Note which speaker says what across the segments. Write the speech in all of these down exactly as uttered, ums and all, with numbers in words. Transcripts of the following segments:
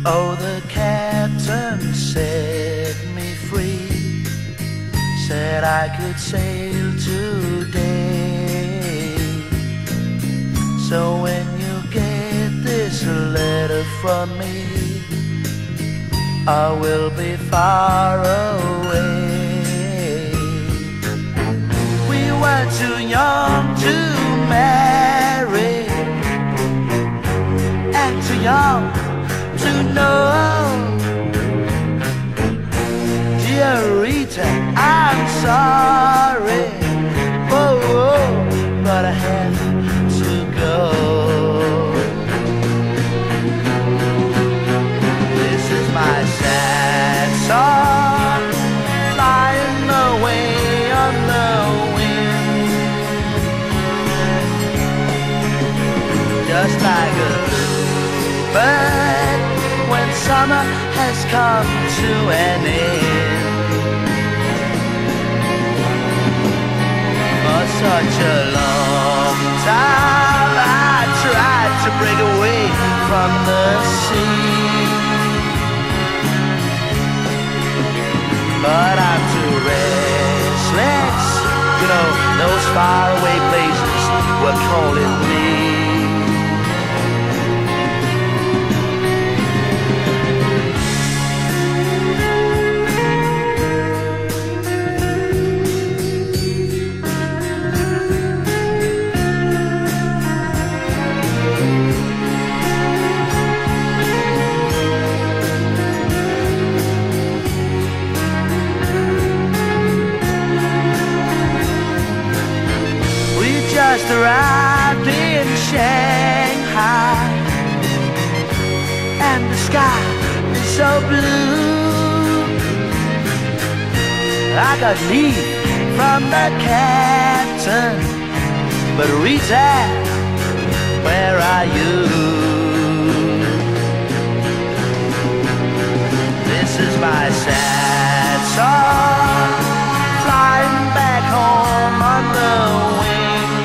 Speaker 1: Oh, the captain set me free, said I could sail today. So when you get this letter from me, I will be far away. We were too young to marry, and too young to know. Dear Rita, I'm sorry, oh, oh, but I have to go. This is my sad song, flying away on the wind, just like a bluebird when summer has come to an end. For such a long time I tried to break away from the sea, but I'm too restless. You know, those faraway places were calling me. Just arrived in Shanghai, and the sky is so blue. I got leave from the captain, but Rita, where are you? This is my sad song, flying back home on the wing,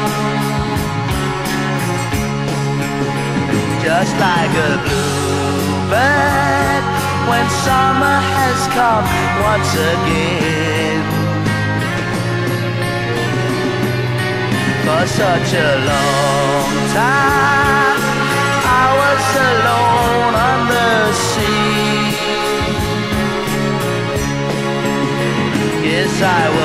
Speaker 1: just like a bluebird when summer has come once again. For such a long time I was alone on the sea. Yes, I was